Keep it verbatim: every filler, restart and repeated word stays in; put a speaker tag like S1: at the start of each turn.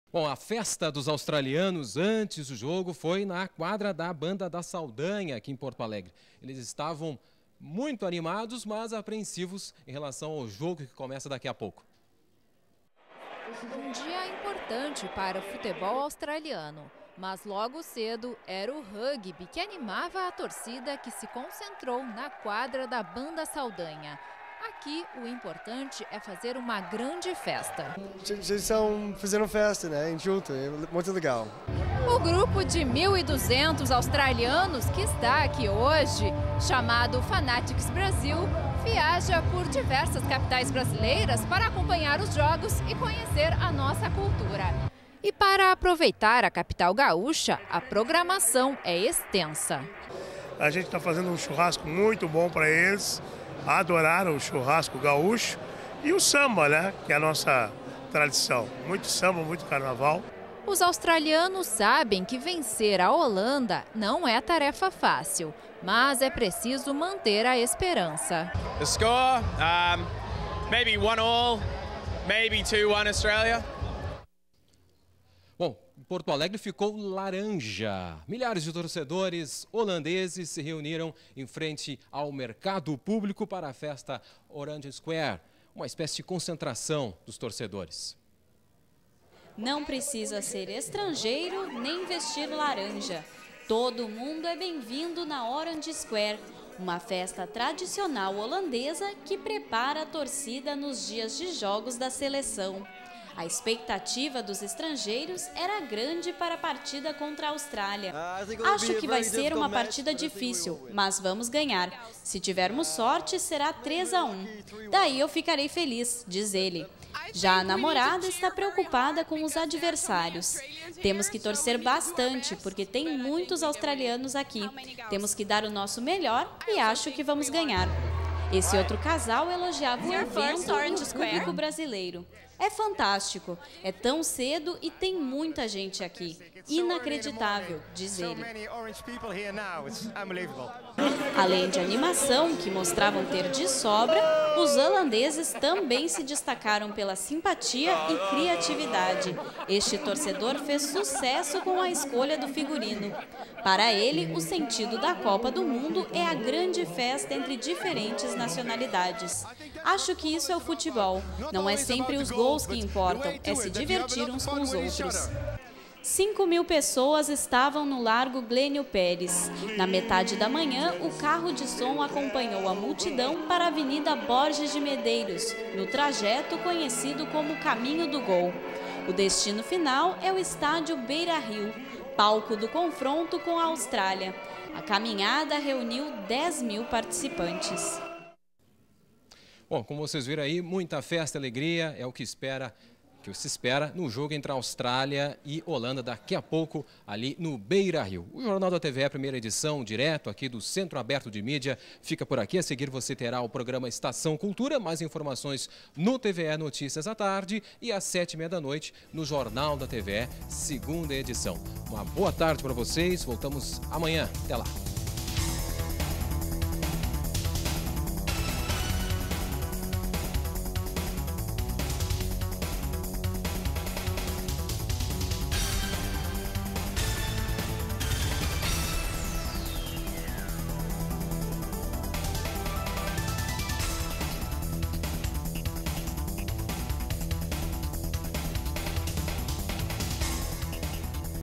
S1: Bom, a festa dos australianos antes do jogo foi na quadra da Banda da Saldanha, aqui em Porto Alegre. Eles estavam muito animados, mas apreensivos em relação ao jogo que começa daqui a pouco.
S2: Um dia importante para o futebol australiano, mas logo cedo era o rugby que animava a torcida que se concentrou na quadra da Banda Saldanha. Aqui, o importante é fazer uma grande festa.
S3: Eles estão fazendo festa, né, junto, é muito legal.
S2: O grupo de mil e duzentos australianos que está aqui hoje, chamado Fanatics Brasil, viaja por diversas capitais brasileiras para acompanhar os jogos e conhecer a nossa cultura. E para aproveitar a capital gaúcha, a programação é extensa.
S4: A gente está fazendo um churrasco muito bom para eles. Adoraram o churrasco gaúcho e o samba, né, que é a nossa tradição. Muito samba, muito carnaval.
S2: Os australianos sabem que vencer a Holanda não é tarefa fácil, mas é preciso manter a esperança.
S5: The score, um, maybe one all, maybe two one Australia.
S1: Bom, Porto Alegre ficou laranja. Milhares de torcedores holandeses se reuniram em frente ao mercado público para a festa Orange Square, uma espécie de concentração dos torcedores.
S6: Não precisa ser estrangeiro nem vestir laranja. Todo mundo é bem-vindo na Orange Square, uma festa tradicional holandesa que prepara a torcida nos dias de jogos da seleção. A expectativa dos estrangeiros era grande para a partida contra a Austrália. Acho que vai ser uma partida difícil, mas vamos ganhar. Se tivermos sorte, será três a um. Daí eu ficarei feliz, diz ele. Já a namorada está preocupada com os adversários. Temos que torcer bastante, porque tem muitos australianos aqui. Temos que dar o nosso melhor e acho que vamos ganhar. Esse outro casal elogiava o evento e o público brasileiro. É fantástico, é tão cedo e tem muita gente aqui. Inacreditável, diz ele. Além de animação, que mostravam ter de sobra, os holandeses também se destacaram pela simpatia e criatividade. Este torcedor fez sucesso com a escolha do figurino. Para ele, o sentido da Copa do Mundo é a grande festa entre diferentes nacionalidades. Acho que isso é o futebol. Não é sempre os gols que importam, é se divertir uns com os outros. Cinco mil pessoas estavam no Largo Glênio Pérez. Na metade da manhã, o carro de som acompanhou a multidão para a Avenida Borges de Medeiros, no trajeto conhecido como Caminho do Gol. O destino final é o estádio Beira Rio, palco do confronto com a Austrália. A caminhada reuniu dez mil participantes.
S1: Bom, como vocês viram aí, muita festa e alegria é o que espera, que se espera no jogo entre a Austrália e Holanda daqui a pouco ali no Beira Rio. O Jornal da T V E, primeira edição, direto aqui do Centro Aberto de Mídia, fica por aqui. A seguir você terá o programa Estação Cultura, mais informações no T V E Notícias à tarde e às sete e meia da noite no Jornal da T V E, segunda edição. Uma boa tarde para vocês, voltamos amanhã. Até lá.